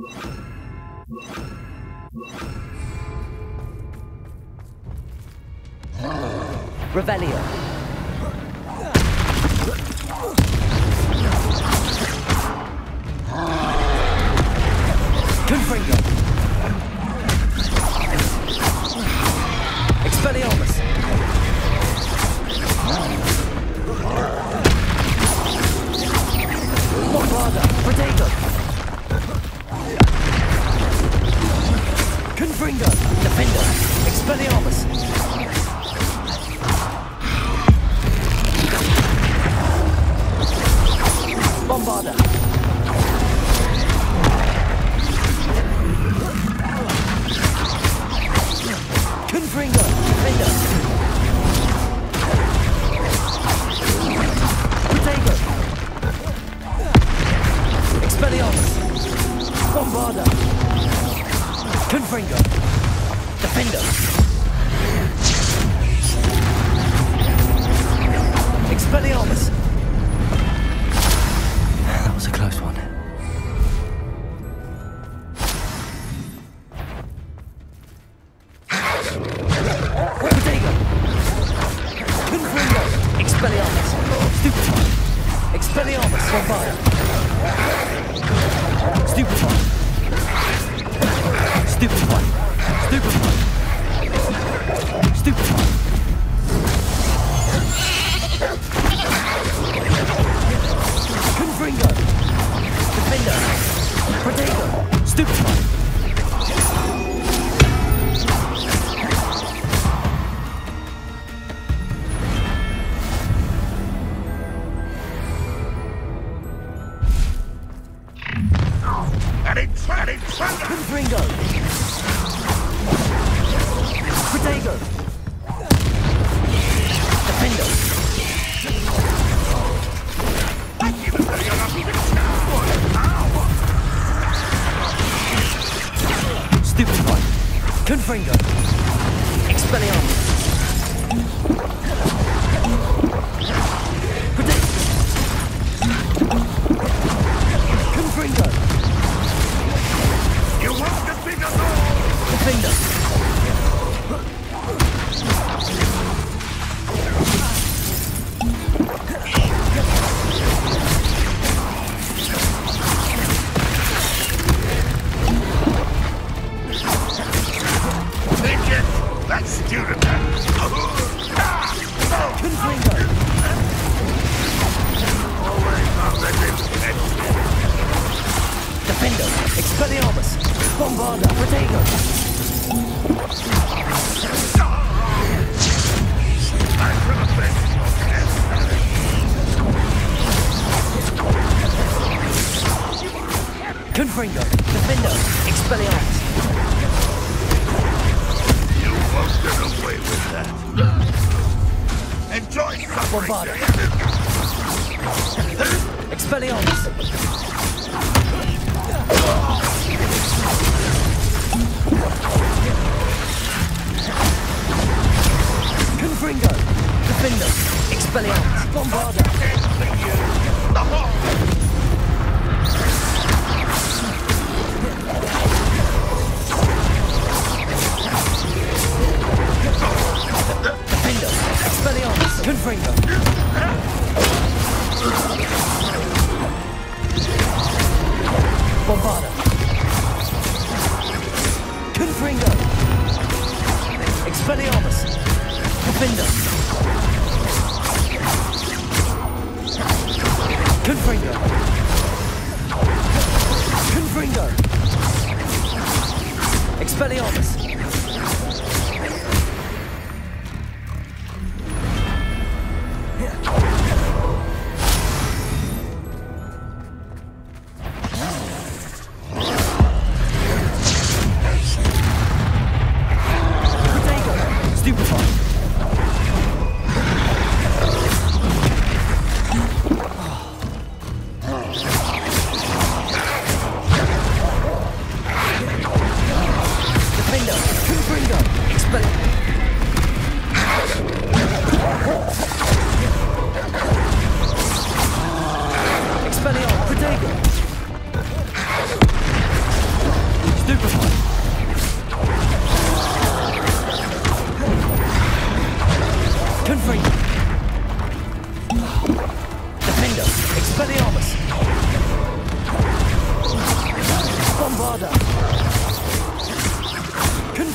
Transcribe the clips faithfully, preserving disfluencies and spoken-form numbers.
Revelio. Confringo. Expelliarmus. Bombarda. Protego. Confringo. Defender. Expelliarmus. Bombarda. Confringo. Defender. Protego. Expelliarmus. Bombarda. Confringo. Defender. Expelliarmus. That was a close one. Protego. Confringo. Expelliarmus. Stupefy. Expelliarmus. Bombarda. Stupefy. Stupefy. Stupefy. Stupefy. Confringo. Defender. Protego. Stupefy. Confringo. Protego. Defender. Stupefy. Confringo. Expelliarmus. Protego. Confringo. You want to be the Defender. Let's do it. Confringo. Defender. Expelliarmus. Bombarda. Protego. Confringo. Defender. Expelliarmus. You won't get away with that. Enjoy suffering. Bombarda. Expelliarmus. Confringo. Defender. Expelliarmus. Bombarda. Defender. Expelliarmus. Confringo.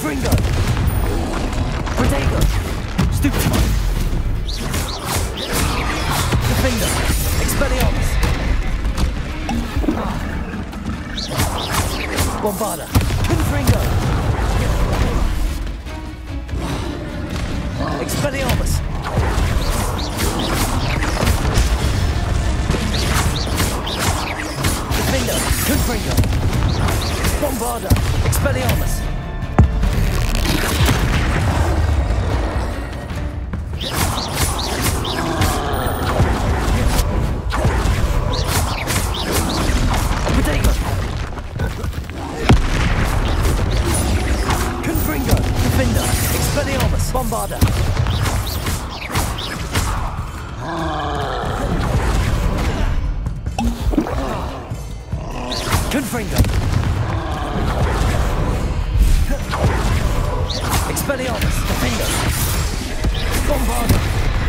Confringo! Protego! Stupefy! Defender! Expelliarmus! Bombarda! Confringo! Expelliarmus! Defender! Confringo! Bombarda! Expelliarmus! Protego! Confringo! Defender! Expelliarmus! Bombarda! Confringo! Expelliarmus! Defender! Bombarda!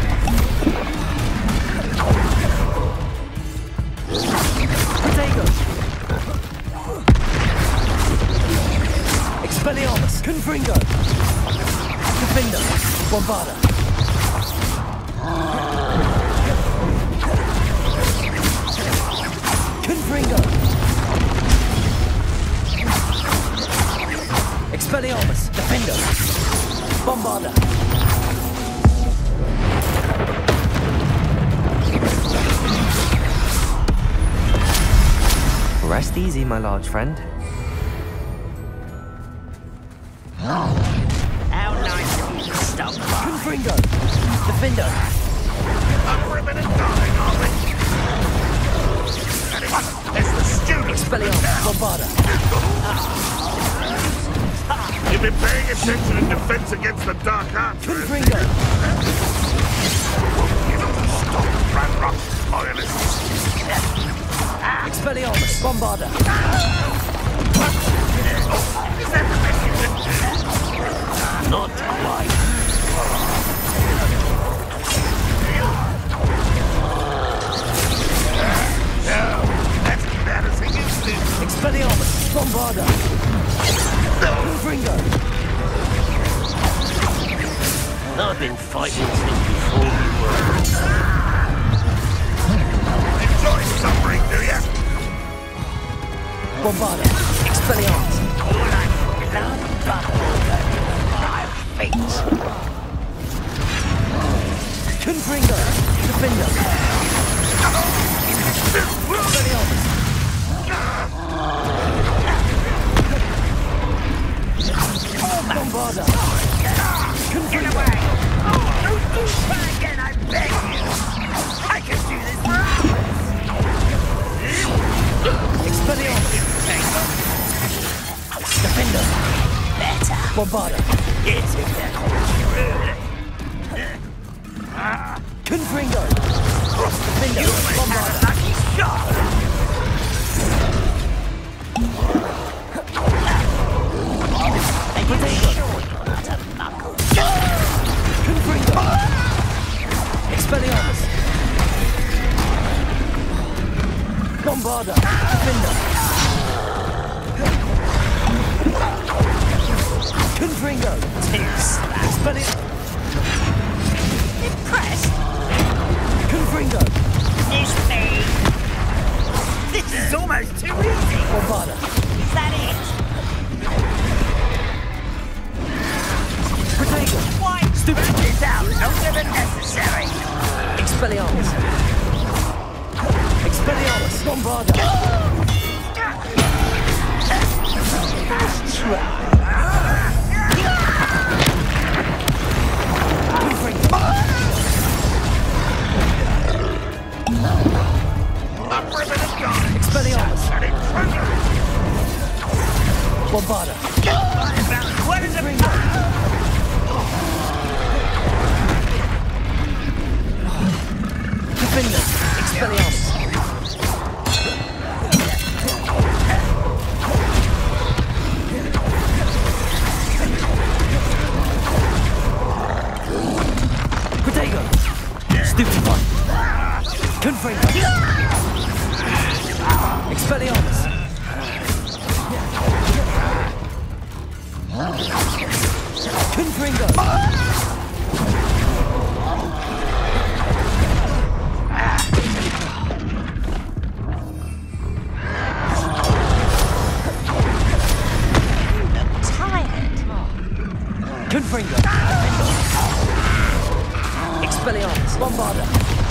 Protego! Expelliarmus! Confringo! Defender! Bombarda! Confringo! Expelliarmus! Defender! Bombarda! Rest easy, my large friend. How nice of you to stop by. Confringo! Defender! I'm ripping and dying, aren't we? It's the students. Expelliarmus! Bombarda! You've been paying attention in defense against the dark arts. Confringo! You don't stop Ranrock loyalists. Expelliarmus! Bombarda! Is that the best you can do? Not quite! No, that's embarrassing, isn't it? Expelliarmus! Bombarda! Confringo! I've been fighting since before you were. Enjoy suffering, do ya? Bombarda! Expelliarmus! All like blood bubble over my face. Confringo! Defender! Expelliarmus! Bombarda! Get away! Don't do that again, I beg you! I can do this for hours! Expelliarmus! Defender! Better! Bombarda! It's exactly Confringo! Defender! Bombarda! lucky shot! Protego! Confringo! Expelliarmus! Bombarda! Defender! Confringo! Expelliarmus! Impressed? Confringo! It's me! This is almost too easy! Bombarda! Is that it? Protego! Why Stupid! this out longer than necessary? Expelliarmus! Expelliarmus! Bombarda! Confringo! I'm ripping and dying. Expelliarmus! An intruder. Bombarda! What is it? Confringo! Defender! Expelliarmus! Protego! Stupefy! Confringo! Expelliarmus! Confringo. Confringo. Expelliarmus. Bombarda.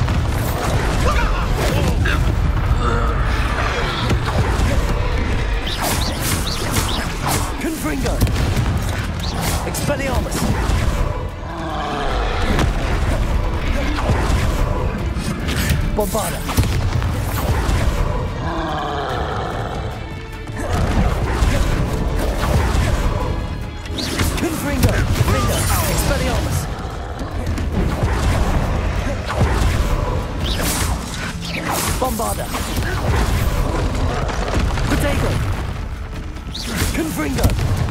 Confringo. Expelliarmus. Bombarda. Confringo. Confringo. Expelliarmus. Bombarda. Potato. Confringo.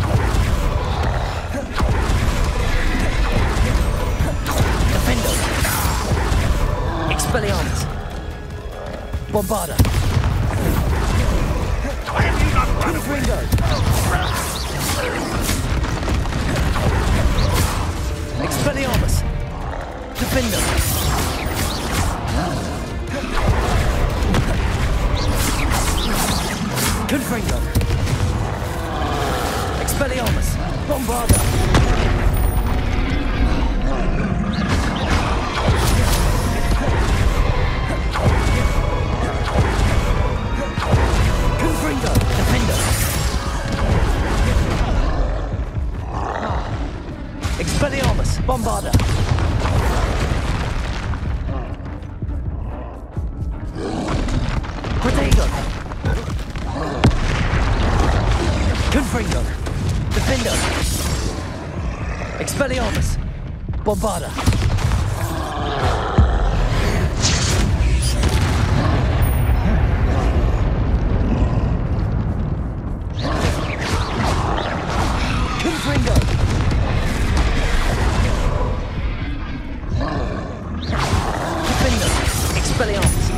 Defendo. Expelliarmus. Bombarda. Why have you not run away? Confringo. Expelliarmus. Defendo. Confringo. Expelliarmus. Bombarda. Confringo. Defendo. Expelliarmus. Bombarda. Protego. Confringo. Defendo. Expelliarmus. Bombarda. Confringo. Defendo. Expelliarmus.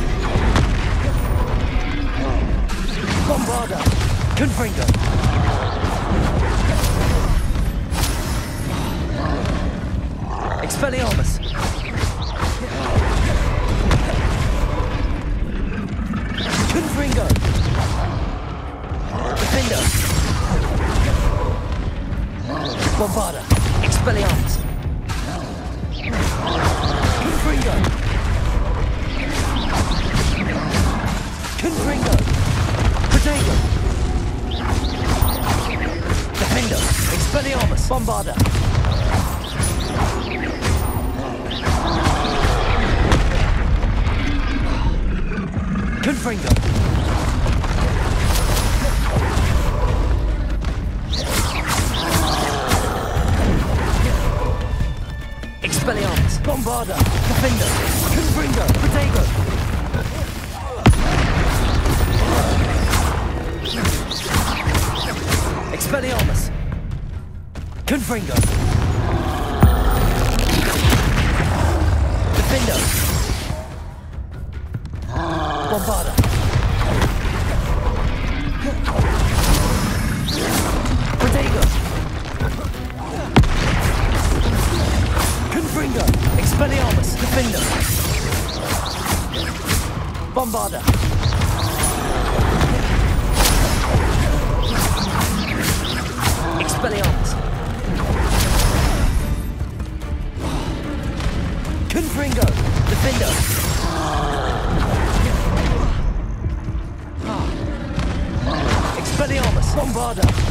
Bombarda. Confringo. Expelliarmus. Confringo. Defendo. Bombarda. Expelliarmus. Confringo. Confringo. Potato. Defendo. Expelliarmus. Bombarda. Confringo. Expelliarmus. Bombarda. Defendo. Confringo. Potato. Expelliarmus. Confringo. Defendo. Bombarda. Potato. Confringo. Expelliarmus. Defendo. Bombarda. Expelliarmus. Confringo. Defendo. Expelliarmus. Bombarda.